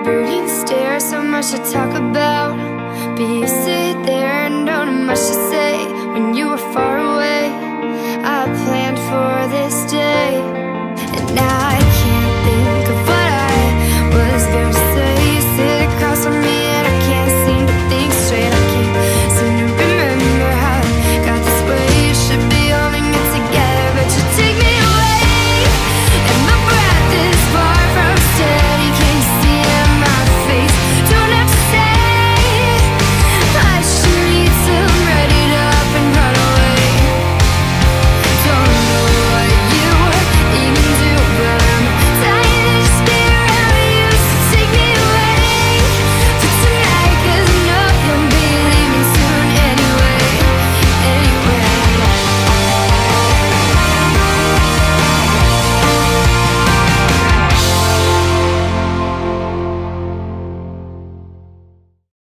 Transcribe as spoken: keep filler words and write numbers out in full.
Brooding stare, so much to talk about, but you sit there and don't have much to say.